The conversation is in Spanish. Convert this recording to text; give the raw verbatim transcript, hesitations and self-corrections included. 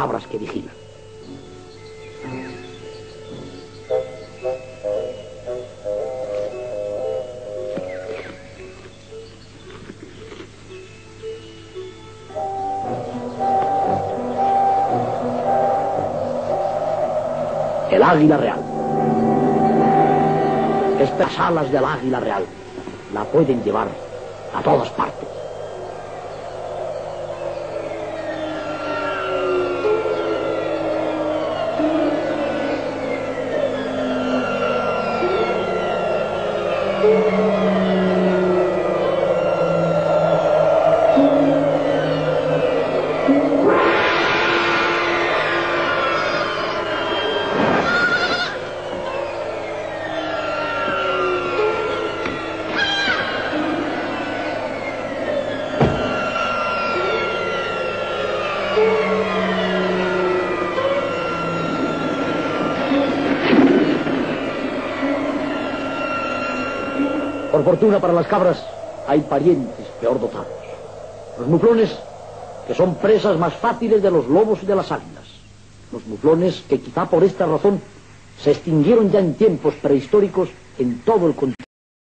cabras que vigilan. El águila real. Estas alas del águila real la pueden llevar a todas partes. Por fortuna para las cabras, hay parientes peor dotados. Los muflones, que son presas más fáciles de los lobos y de las águilas. Los muflones que quizá por esta razón se extinguieron ya en tiempos prehistóricos en todo el continente.